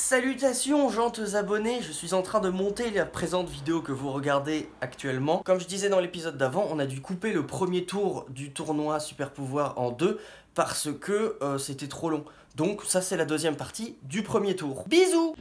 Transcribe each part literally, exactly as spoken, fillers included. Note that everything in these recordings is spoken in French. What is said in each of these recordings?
Salutations gentes abonnés, je suis en train de monter la présente vidéo que vous regardez actuellement. Comme je disais dans l'épisode d'avant, on a dû couper le premier tour du tournoi Super Pouvoir en deux parce que euh, c'était trop long. Donc ça c'est la deuxième partie du premier tour. Bisous.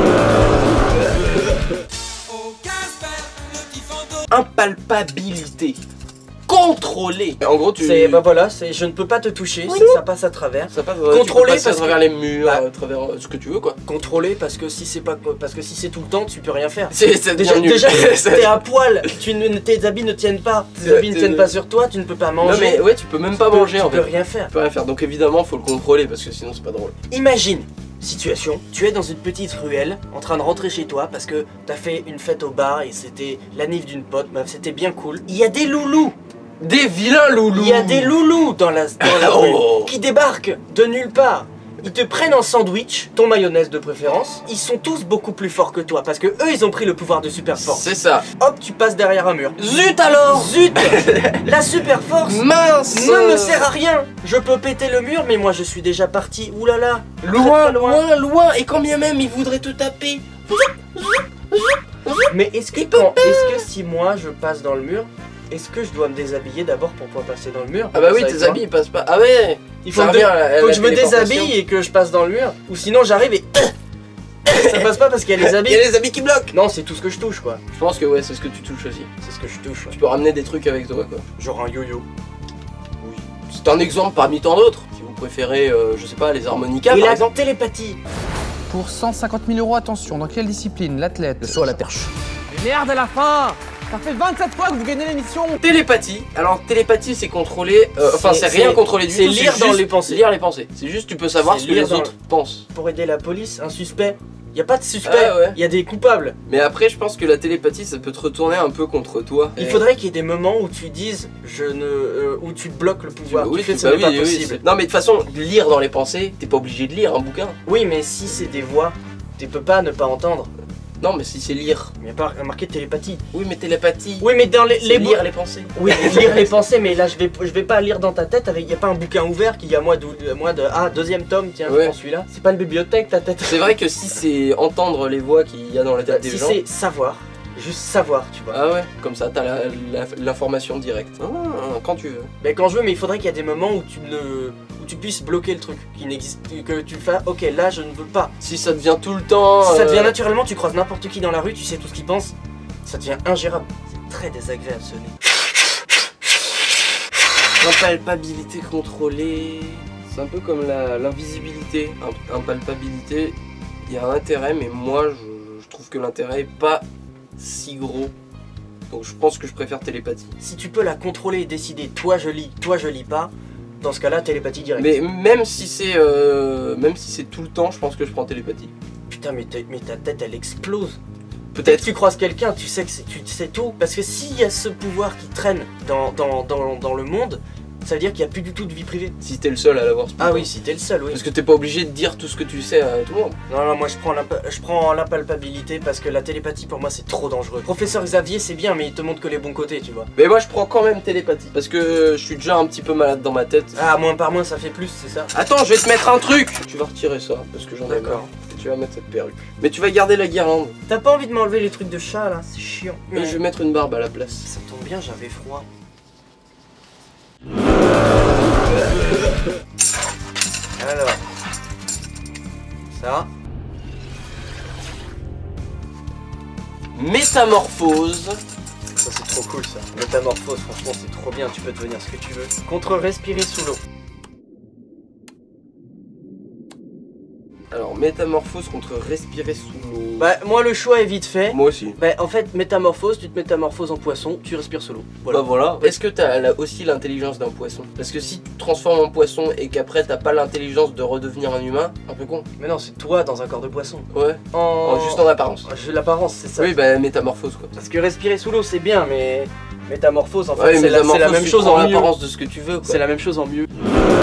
Impalpabilité. Contrôler. En gros, tu. C'est bah voilà, c'est je ne peux pas te toucher, oui. ça passe à travers. Ça passe. Contrôler parce à parce travers que... les murs, bah, à travers euh, ce que tu veux quoi. Contrôler parce que si c'est pas parce que si c'est tout le temps, tu peux rien faire. C'est déjà nul. déjà t'es à poil, tu ne, tes habits ne tiennent pas, tes habits ne tiennent pas sur toi, tu ne peux pas manger. Non mais ouais, tu peux même pas tu manger peux, en tu fait. peux rien faire. Tu peux rien faire. Donc évidemment, faut le contrôler parce que sinon c'est pas drôle. Imagine situation, tu es dans une petite ruelle en train de rentrer chez toi parce que t'as fait une fête au bar et c'était l'anniv d'une pote, bah, c'était bien cool. Il y a des loulous. Des vilains loulous. Il y a des loulous dans la, dans la rue oh. qui débarquent de nulle part. Ils te prennent en sandwich, ton mayonnaise de préférence. Ils sont tous beaucoup plus forts que toi parce que eux ils ont pris le pouvoir de super force. C'est ça. Hop, tu passes derrière un mur. Zut alors. Zut. La super force mince ne me sert à rien. Je peux péter le mur mais moi je suis déjà parti. Oulala. Loin, loin, loin. Et quand bien même ils voudraient te taper. Mais est-ce que, quand, est-ce que si moi je passe dans le mur, est-ce que je dois me déshabiller d'abord pour pouvoir passer dans le mur? Ah bah oui, tes habits ils passent pas. Ah ouais. Il faut, que, à, à faut que je me déshabille et que je passe dans le mur. Ou sinon j'arrive et ça passe pas parce qu'il y a les habits. Il y a les habits qui bloquent. Non, c'est tout ce que je touche quoi. Je pense que ouais, c'est ce que tu touches aussi. C'est ce que je touche. Ouais. Tu peux ramener des trucs avec toi quoi. Genre un yo-yo. Oui. C'est un exemple parmi tant d'autres. Si vous préférez, euh, je sais pas, les harmonicas et par la exemple. Télépathie. Pour cent cinquante mille euros, attention, dans quelle discipline? L'athlète. Le saut à la perche. Merde à la fin. Ça fait vingt-sept fois que vous gagnez l'émission. Télépathie. Alors télépathie c'est contrôler, euh, enfin c'est rien contrôler du tout. C'est lire dans les pensées. Lire les pensées. C'est juste tu peux savoir ce que les autres le... pensent. Pour aider la police, un suspect. Y a pas de suspect, ah ouais. Y a des coupables. Mais après je pense que la télépathie ça peut te retourner un peu contre toi. Il et... faudrait qu'il y ait des moments où tu dises je ne euh, où tu bloques le pouvoir. Oui, tu fais bah ce n'est oui, pas oui, possible. Non mais de toute façon lire dans les pensées, t'es pas obligé de lire un bouquin. Oui mais si c'est des voix, tu peux pas ne pas entendre. Non mais si c'est lire. Il n'y a pas marqué télépathie. Oui mais télépathie. Oui mais dans les, les lire les pensées. Oui lire les pensées mais là je vais je vais pas lire dans ta tête avec. Il y a pas un bouquin ouvert qui y a moi de moi de ah deuxième tome tiens ouais. Je prends celui-là. C'est pas une bibliothèque ta tête. C'est vrai que si c'est entendre les voix qu'il y a dans la tête des si gens. Si c'est savoir. Juste savoir, tu vois. Ah ouais, comme ça t'as l'information la, la, directe. Ah, quand tu veux. Mais quand je veux, mais il faudrait qu'il y ait des moments où tu ne, où tu puisses bloquer le truc, qui n'existe, que tu fais. Ok, là je ne veux pas. Si ça devient tout le temps. Si euh... ça devient naturellement, tu croises n'importe qui dans la rue, tu sais tout ce qu'il pense, ça devient ingérable. C'est très désagréable ce nez. Impalpabilité contrôlée. C'est un peu comme l'invisibilité. Impalpabilité, il y a un intérêt, mais moi je, je trouve que l'intérêt est pas si gros, donc je pense que je préfère télépathie. Si tu peux la contrôler et décider, toi je lis, toi je lis pas, dans ce cas-là télépathie directe. Mais même si c'est euh, même si c'est tout le temps, je pense que je prends télépathie. Putain mais, mais ta tête elle explose. Peut-être que tu croises quelqu'un, tu sais que tu sais tout, parce que s'il y a ce pouvoir qui traîne dans, dans, dans, dans le monde, ça veut dire qu'il n'y a plus du tout de vie privée. Si t'es le seul à l'avoir. Ah oui, si t'es le seul, oui. Parce que t'es pas obligé de dire tout ce que tu sais à tout le monde. Non, non, moi je prends je prends l'impalpabilité parce que la télépathie pour moi c'est trop dangereux. Professeur Xavier c'est bien mais il te montre que les bons côtés, tu vois. Mais moi je prends quand même télépathie parce que je suis déjà un petit peu malade dans ma tête. Ah, moins par moins ça fait plus, c'est ça. Attends, je vais te mettre un truc. Tu vas retirer ça parce que j'en ai marre. Et tu vas mettre cette perruque. Mais tu vas garder la guirlande. T'as pas envie de m'enlever les trucs de chat là, c'est chiant. Mais ouais. Je vais mettre une barbe à la place. Ça tombe bien, j'avais froid. Alors, ça. Métamorphose. Ça c'est trop cool ça. Métamorphose, franchement c'est trop bien, tu peux devenir ce que tu veux. Contre respirer sous l'eau. Alors, métamorphose contre respirer sous l'eau. Bah, moi le choix est vite fait. Moi aussi. Bah, en fait, métamorphose, tu te métamorphoses en poisson, tu respires sous l'eau. Voilà. Bah voilà. Est-ce que t'as aussi l'intelligence d'un poisson? Parce que si tu te transformes en poisson et qu'après t'as pas l'intelligence de redevenir un humain, un peu con. Mais non, c'est toi dans un corps de poisson. Ouais. En... en juste en apparence. L'apparence, c'est ça. Oui, bah, métamorphose quoi. Parce que respirer sous l'eau, c'est bien, mais. Métamorphose, en fait, ouais, c'est la, la même chose en l'apparence de ce que tu veux. C'est la même chose en mieux.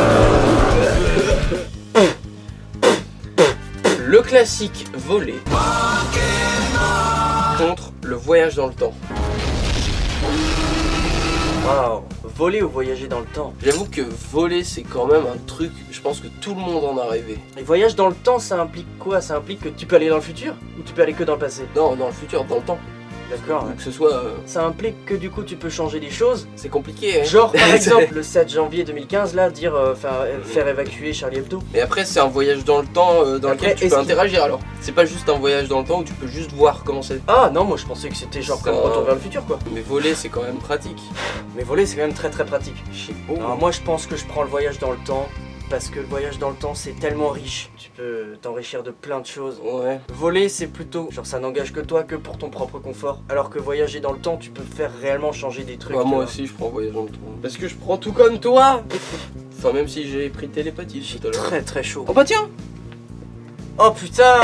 Le classique voler contre le voyage dans le temps. Waouh, voler ou voyager dans le temps? J'avoue que voler c'est quand même un truc, je pense que tout le monde en a rêvé. Et voyage dans le temps, ça implique quoi? Ça implique que tu peux aller dans le futur? Ou tu peux aller que dans le passé? Non, dans le futur, dans le temps. D'accord. Que ce soit... Euh... Ça implique que du coup tu peux changer les choses. C'est compliqué, hein. Genre par exemple le sept janvier deux mille quinze là, dire euh, faire, faire évacuer Charlie Hebdo. Mais après c'est un voyage dans le temps euh, dans Après, lequel tu peux interagir alors. C'est pas juste un voyage dans le temps où tu peux juste voir comment c'est. Ah non, moi je pensais que c'était genre Ça... comme Retour vers le futur quoi. Mais voler c'est quand même pratique. Mais voler c'est quand même très très pratique. Oh. Alors, moi je pense que je prends le voyage dans le temps. Parce que le voyage dans le temps c'est tellement riche, tu peux t'enrichir de plein de choses. Ouais. Voler c'est plutôt, genre ça n'engage que toi, que pour ton propre confort. Alors que voyager dans le temps, tu peux faire réellement changer des trucs. Ouais, moi aussi je prends voyage dans le temps. Parce que je prends tout comme toi. Enfin même si j'ai pris télépathie. J'ai très très chaud. Oh bah tiens. Oh putain.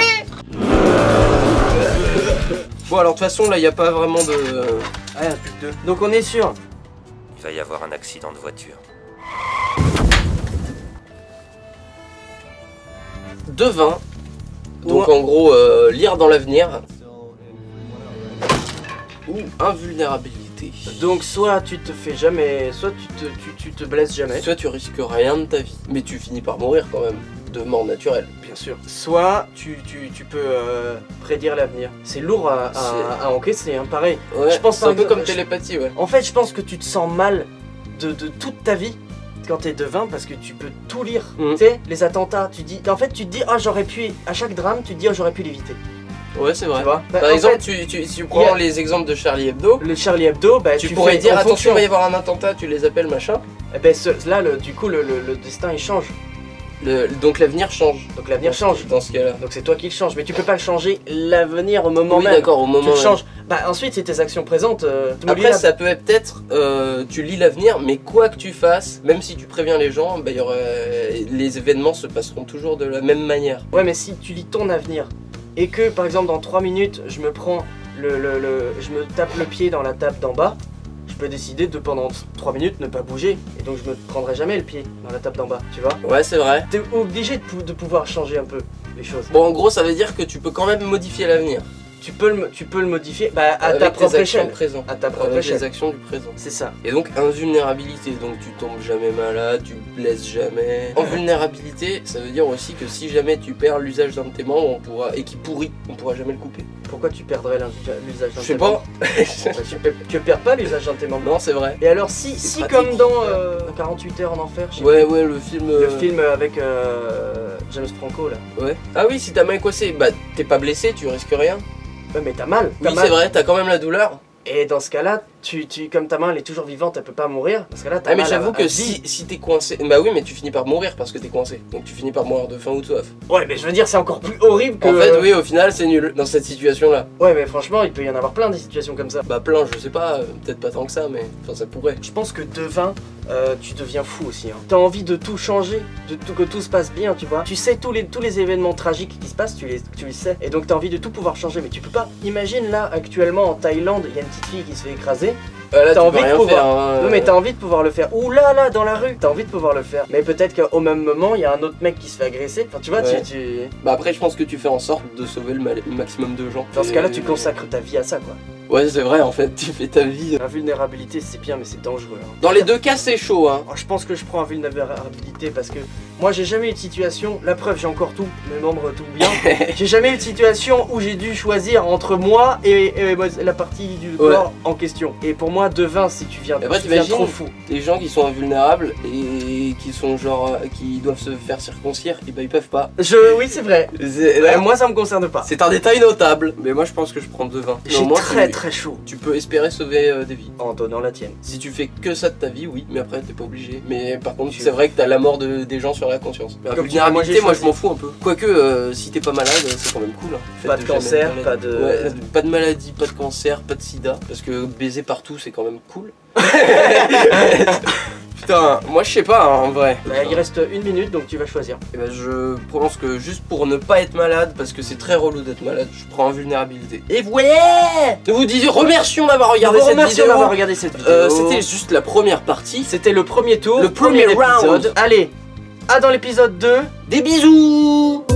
Bon alors de toute façon là il n'y a pas vraiment de... Ah, plus que deux. Donc on est sûr. Il va y avoir un accident de voiture. Devin, donc ouais. En gros euh, lire dans l'avenir ou invulnérabilité. Donc soit tu te fais jamais, soit tu te, tu, tu te blesses jamais, soit tu risques rien de ta vie, mais tu finis par mourir quand même, de mort naturelle. Bien sûr. Soit tu, tu, tu peux euh, prédire l'avenir. C'est lourd à, à, à encaisser, hein, pareil. Ouais, je pense c'est un peu comme télépathie, ouais. En fait je pense que tu te sens mal de, de toute ta vie quand t'es devin parce que tu peux tout lire. Mmh. Tu sais, les attentats, tu dis. En fait, tu te dis, ah, oh, j'aurais pu. À chaque drame, tu te dis, oh, j'aurais pu l'éviter. Ouais, c'est vrai. Tu vois, bah, Par exemple, fait, tu, tu, si tu prends a... les exemples de Charlie Hebdo. Le Charlie Hebdo, bah, tu, tu pourrais fais dire, attention, il va y avoir un attentat, tu les appelles machin. Et ben, ce, là, le, du coup, le, le, le destin il change. Le, donc l'avenir change. Donc l'avenir change. Dans ce cas-là. Donc c'est toi qui le change, mais tu peux pas le changer l'avenir au moment oui, même. d'accord, au moment. Tu le changes. Bah ensuite c'est tes actions présentes. Euh, Après ça peut être peut-être, euh, tu lis l'avenir, mais quoi que tu fasses, même si tu préviens les gens, bah, y aurait... les événements se passeront toujours de la même manière. Ouais, mais si tu lis ton avenir et que par exemple dans trois minutes je me prends le, le, le je me tape le pied dans la table d'en bas. Je peux décider de pendant trois minutes ne pas bouger et donc je me prendrai jamais le pied dans la table d'en bas, tu vois. Ouais, c'est vrai. T'es obligé de, pou de pouvoir changer un peu les choses. Bon, en gros, ça veut dire que tu peux quand même modifier l'avenir. Tu peux le, tu peux le modifier bah, à avec ta propre échelle. Présent. À ta propre avec échelle. les actions du présent. C'est ça. Et donc invulnérabilité, donc tu tombes jamais malade, tu te blesses jamais. En vulnérabilité, ça veut dire aussi que si jamais tu perds l'usage d'un de tes membres, on pourra et qui pourrit, on pourra jamais le couper. Pourquoi tu perdrais l'usage d'un de tes membres? Je sais pas. tu, peux, tu perds pas l'usage d'un de tes membres. Non, c'est vrai. Et alors si, si comme dans euh, quarante-huit heures en enfer, je sais ouais, ouais, le film. Le euh... film avec euh, James Franco là. Ouais. Ah oui, si ta main est coincée, bah t'es pas blessé, tu risques rien. Ouais, mais t'as mal. Oui, c'est vrai, t'as quand même la douleur. Et dans ce cas-là, tu, tu, comme ta main elle est toujours vivante, elle peut pas mourir. Dans ce cas-là, t'as ah, mal. mais j'avoue à, que à si, si t'es coincé. Bah oui, mais tu finis par mourir parce que t'es coincé. Donc tu finis par mourir de faim ou de soif. Ouais, mais je veux dire, c'est encore plus horrible que. En fait, oui, au final, c'est nul dans cette situation-là. Ouais, mais franchement, il peut y en avoir plein des situations comme ça. Bah, plein, je sais pas, euh, peut-être pas tant que ça, mais enfin, ça pourrait. Je pense que devin, euh, tu deviens fou aussi. Hein. T'as envie de tout changer, de tout, que tout se passe bien, tu vois. Tu sais tous les, tous les événements tragiques qui se passent, tu les, tu les sais. Et donc t'as envie de tout pouvoir changer, mais tu peux pas. Imagine là, actuellement en Thaïlande, il y a une petite fille qui se fait écraser. Euh, là, t'as envie de pouvoir. Faire, hein, non, mais t'as envie de pouvoir le faire. Ouh là là, dans la rue, t'as envie de pouvoir le faire. Mais peut-être qu'au même moment, il y a un autre mec qui se fait agresser. Enfin, tu vois, ouais. tu, tu. Bah, après, je pense que tu fais en sorte de sauver le, le maximum de gens. Dans ce cas-là, tu consacres ta vie à ça, quoi. Ouais, c'est vrai, en fait, tu fais ta vie. L'invulnérabilité, c'est bien, mais c'est dangereux. Hein. Dans les deux cas, c'est chaud, hein. Oh, je pense que je prends invulnérabilité parce que moi, j'ai jamais eu de situation. La preuve, j'ai encore tout, mes membres tout bien. J'ai jamais eu de situation où j'ai dû choisir entre moi et, et, et la partie du corps ouais. en question. Et pour moi, devin, si tu viens, après, tu viens trop fou. Les gens qui sont invulnérables et qui sont genre, qui doivent se faire circoncire, et bah ils peuvent pas. Je, oui, c'est vrai. Ouais, moi, ça me concerne pas. C'est un détail notable. Mais moi, je pense que je prends devin. J'ai très tu, très chaud. Tu peux espérer sauver euh, des vies. En donnant la tienne. Si tu fais que ça de ta vie, oui, mais après, t'es pas obligé. Mais par contre, c'est vrai que t'as la mort de, des gens sur la conscience. La vulnérabilité, moi, je m'en fous un peu. Quoique, euh, si t'es pas malade, c'est quand même cool. Hein. Pas de, de cancer, pas de... Ouais, pas de maladie, pas de cancer, pas de sida. Parce que baiser partout, c'est quand même cool. Putain, moi je sais pas hein, en vrai. Bah, il reste une minute donc tu vas choisir. Et bah, je pense que juste pour ne pas être malade, parce que c'est très relou d'être malade, je prends invulnérabilité. Et voilà. Nous vous disons remercions d'avoir regardé, regardé cette vidéo. Euh, C'était juste la première partie. C'était le premier tour, le premier, premier round. épisode. Allez, à dans l'épisode deux. Des bisous.